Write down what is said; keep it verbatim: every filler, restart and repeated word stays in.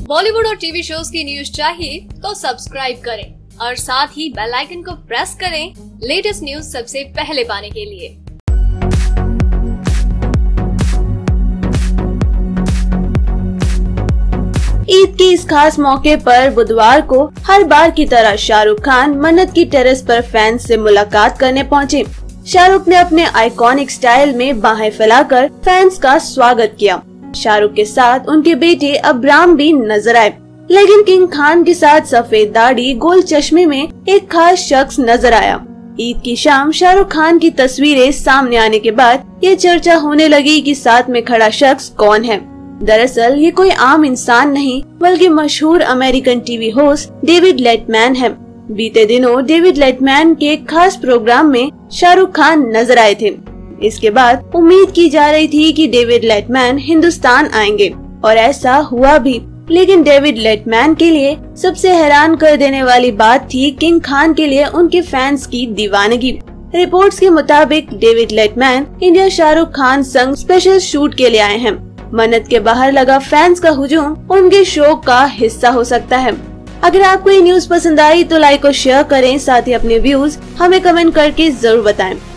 बॉलीवुड और TV shows की news चाहिए तो सब्सक्राइब करें और साथ ही बेल आइकन को प्रेस करें लेटेस्ट न्यूज सबसे पहले पाने के लिए। ईद के इस खास मौके पर बुधवार को हर बार की तरह शाहरुख खान मन्नत की टेरेस पर फैंस से मुलाकात करने पहुंचे। शाहरुख ने अपने आइकॉनिक स्टाइल में बाहें फैलाकर फैंस का स्वागत किया। शाहरुख के साथ उनके बेटे अब्राम भी नजर आए, लेकिन किंग खान के साथ सफेद दाढ़ी गोल चश्मे में एक खास शख्स नजर आया। ईद की शाम शाहरुख खान की तस्वीरें सामने आने के बाद ये चर्चा होने लगी कि साथ में खड़ा शख्स कौन है। दरअसल ये कोई आम इंसान नहीं बल्कि मशहूर American TV host David Letterman है। बीते दिनों डेविड लेटमैन के एक खास प्रोग्राम में शाहरुख खान नजर आए थे। इसके बाद उम्मीद की जा रही थी कि डेविड लेटमैन हिंदुस्तान आएंगे और ऐसा हुआ भी, लेकिन डेविड लेटमैन के लिए सबसे हैरान कर देने वाली बात थी किंग खान के लिए उनके फैंस की दीवानगी। रिपोर्ट्स के मुताबिक David Letterman India Shahrukh Khan संग स्पेशल शूट के लिए आए हैं। मन्नत के बाहर लगा फैंस का हुजूम उनके शो का हिस्सा हो सकता है। अगर आपको ये न्यूज पसंद आई तो लाइक और शेयर करें, साथ ही अपने व्यूज हमें कमेंट करके जरूर बताएं।